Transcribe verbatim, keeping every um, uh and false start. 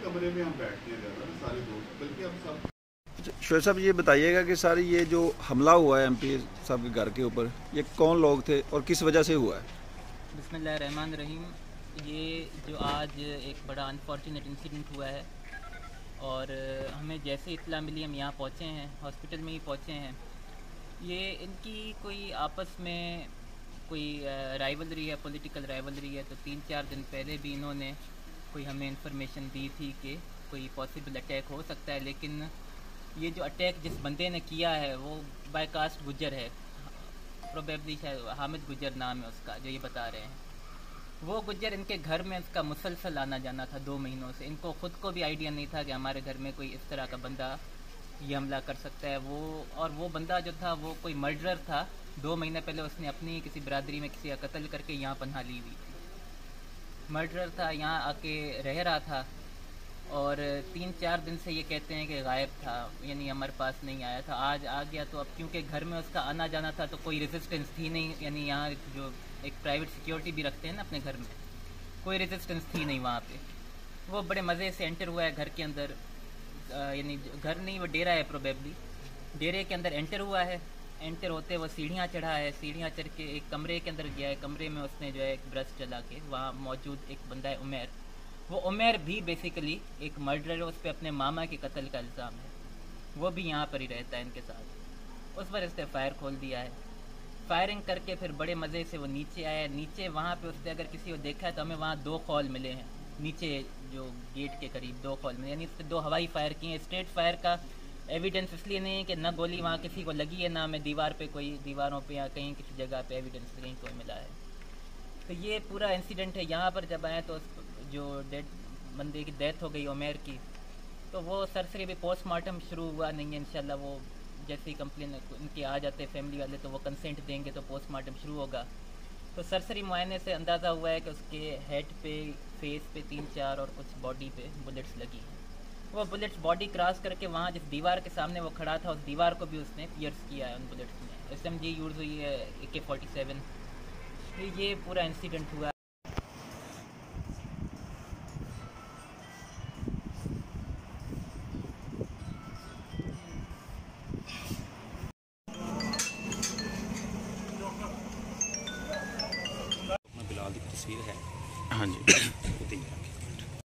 कमरे में हम बैठते हैं ज़्यादा ना सारे दोस्त, बल्कि हम सब। शोएब साहब ये बताइएगा कि सर ये जो हमला हुआ है एमपी साहब के घर के ऊपर, ये कौन लोग थे और किस वजह से हुआ है? बिस्मिल्लाहिर्रहमानिर्रहीम। ये जो आज एक बड़ा अनफॉर्चुनेट इंसिडेंट हुआ है और हमें जैसे इत्तला मिली हम यहाँ पहुँचे हैं, हॉस्पिटल में ही पहुँचे हैं। ये इनकी कोई आपस में कोई राइवलरी है, पॉलिटिकल राइवलरी है। तो तीन चार दिन पहले भी इन्होंने कोई हमें इंफॉर्मेशन दी थी कि कोई पॉसिबल अटैक हो सकता है, लेकिन ये जो अटैक जिस बंदे ने किया है वो बाय कास्ट गुजर है, प्रोबेबली शायद हामिद गुजर नाम है उसका, जो ये बता रहे हैं। वो गुजर इनके घर में उसका मुसलसल आना जाना था दो महीनों से। इनको ख़ुद को भी आइडिया नहीं था कि हमारे घर में कोई इस तरह का बंदा ये हमला कर सकता है। वो और वो बंदा जो था वो कोई मर्डरर था। दो महीने पहले उसने अपनी किसी बरादरी में किसी का कत्ल करके यहाँ पनाह ली हुई थी। मर्डरर था, यहाँ आके रह रहा था और तीन चार दिन से ये कहते हैं कि गायब था, यानी हमारे पास नहीं आया था। आज आ गया तो अब क्योंकि घर में उसका आना जाना था तो कोई रेजिस्टेंस थी नहीं, यानी यहाँ जो एक प्राइवेट सिक्योरिटी भी रखते हैं ना अपने घर में, कोई रेजिस्टेंस थी नहीं वहाँ पे। वो बड़े मज़े से एंटर हुआ है घर के अंदर, यानी घर नहीं वो डेरा है प्रोबेबली, डेरे के अंदर एंटर हुआ है। एंटर होते वो सीढ़ियाँ चढ़ा है, सीढ़ियाँ चढ़ के एक कमरे के अंदर गया है। कमरे में उसने जो है एक ब्रश चला के वहाँ मौजूद एक बंदा है उमैर, वो उमैर भी बेसिकली एक मर्डरर है, उस पर अपने मामा के कत्ल का इल्ज़ाम है। वो भी यहाँ पर ही रहता है इनके साथ। उस पर इसने फायर खोल दिया है। फायरिंग करके फिर बड़े मज़े से वो नीचे आया। नीचे वहाँ पे उसने अगर किसी को देखा है तो हमें वहाँ दो कॉल मिले हैं, नीचे जो गेट के करीब दो कॉल मिले, यानी इससे दो हवाई फायर किए हैं। स्ट्रेट फायर का एविडेंस इसलिए नहीं है कि न गोली वहाँ किसी को लगी है, ना हमें दीवार पे कोई दीवारों पे या कहीं किसी जगह पे एविडेंस कहीं कोई मिला है। तो ये पूरा इंसिडेंट है। यहाँ पर जब आए तो जो डेड बंदे की डेथ हो गई उमैर की, तो वो सरसरी भी पोस्टमार्टम शुरू हुआ नहीं है। इंशाल्लाह वो जैसे ही कंप्लेन इनके आ जाते हैं फैमिली वाले तो वो कंसेंट देंगे तो पोस्टमार्टम शुरू होगा। तो सरसरी मुआयने से अंदाज़ा हुआ है कि उसके हेड पे, फेस पे तीन चार और कुछ बॉडी पे बुलेट्स लगी हैं। वो बुलेट्स बॉडी क्रॉस करके वहाँ जिस दीवार के सामने वो खड़ा था उस दीवार को भी उसने पियर्स किया है उन बुलेट्स में। एस एम जी यूज़ हुई है, ए के फोर्टी सेवन। तो ये पूरा इंसिडेंट हुआ। बिलाल की तस्वीर है। हाँ जी।